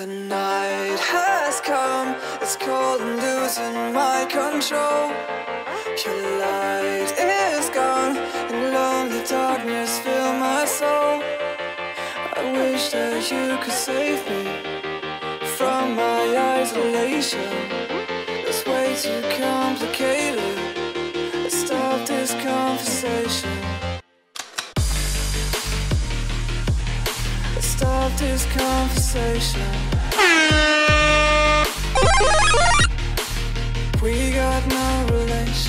The night has come, it's cold and losing my control. Your light is gone, and lonely darkness fill my soul. I wish that you could save me from my isolation. It's way too complicated. Let's stop this conversation. Let's stop this conversation. We got no relation.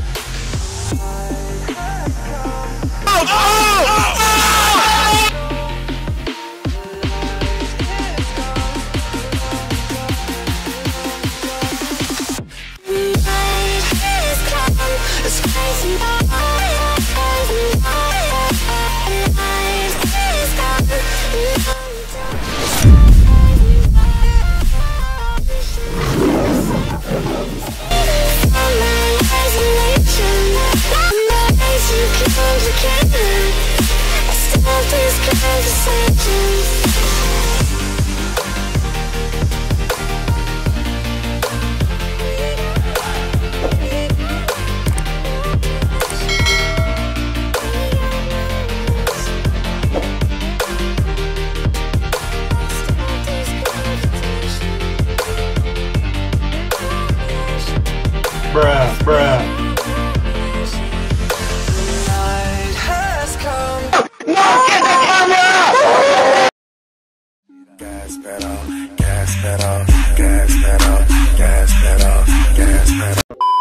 It's crazy. Bruh, bruh. Night has come. No, get the camera! Gas pedal, gas pedal, gas pedal, gas pedal, gas pedal.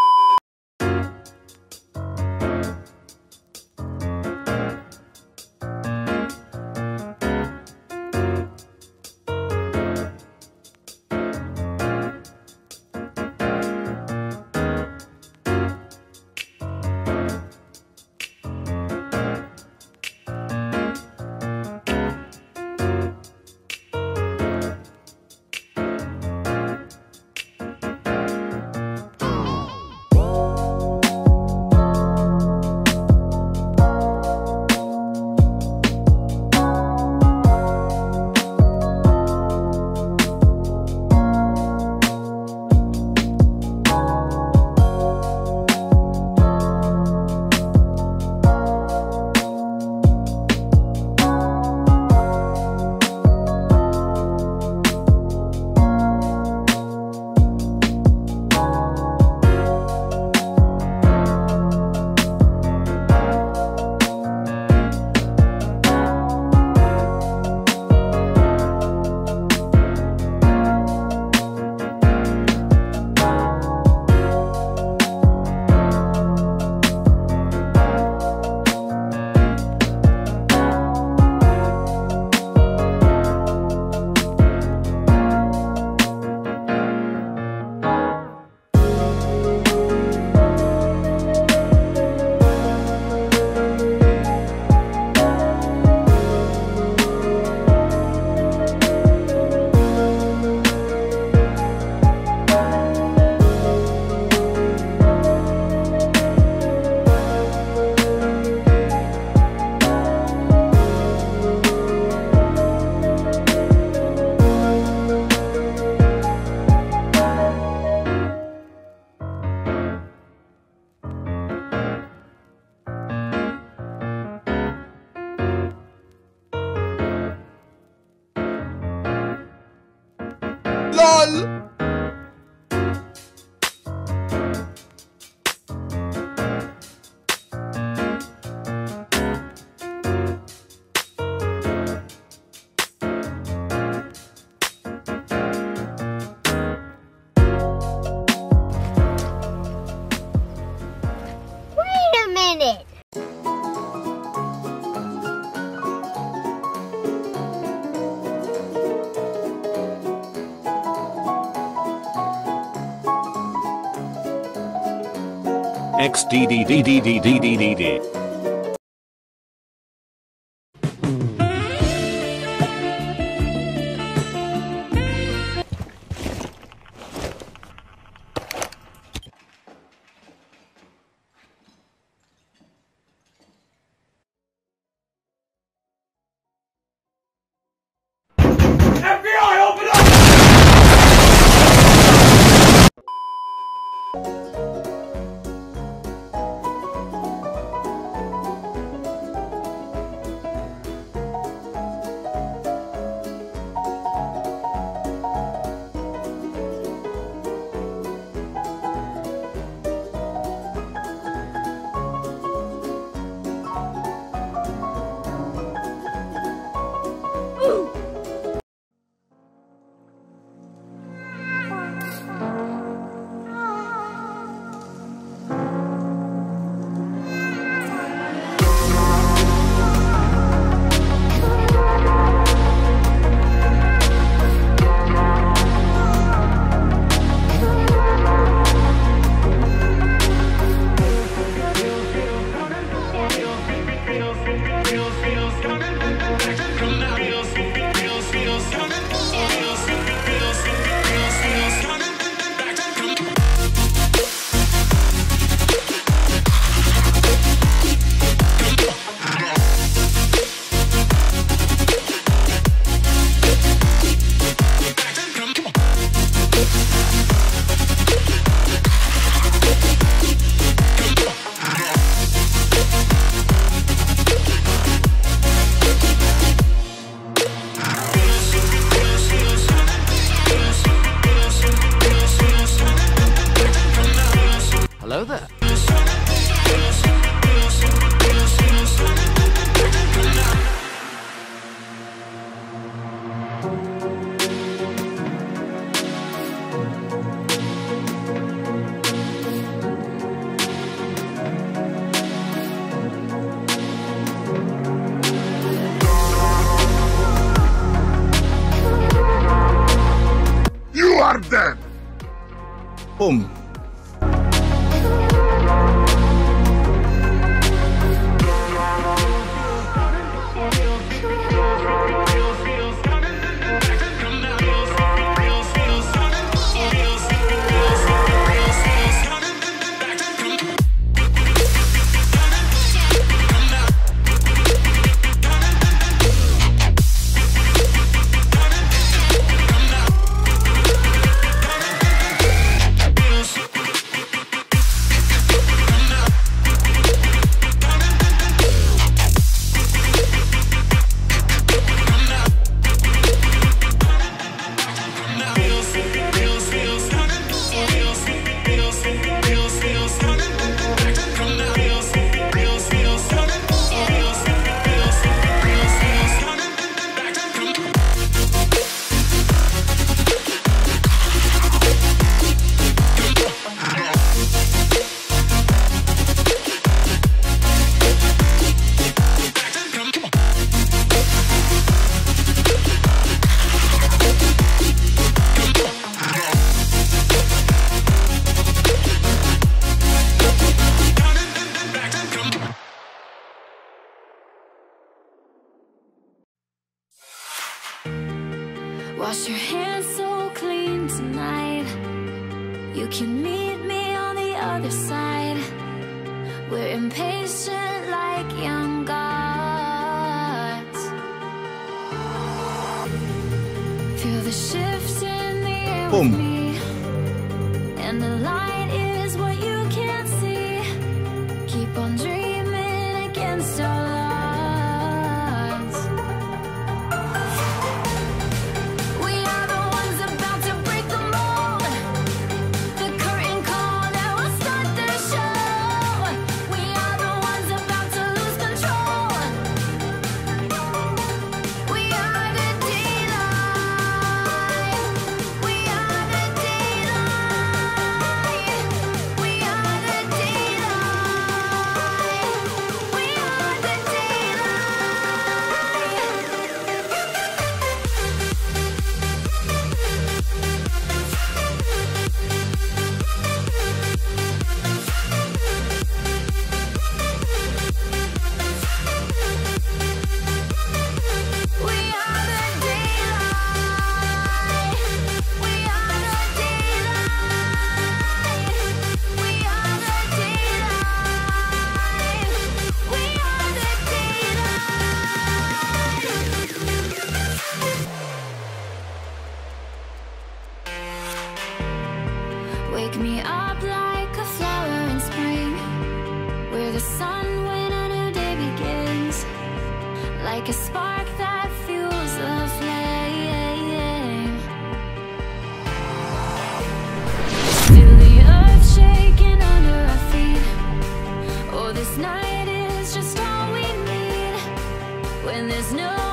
LOL! Wait a minute! XDDDDDDDD. FBI, open up! Boom. Wash your hands so clean tonight. You can meet me on the other side. We're impatient like young gods. Feel the shift in the air with me, and the light is what you can't see. Keep on dreaming against all odds. Wake me up like a flower in spring, where the sun when a new day begins, like a spark that fuels the flame. Feel the earth shaking under our feet. Oh, this night is just all we need. When there's no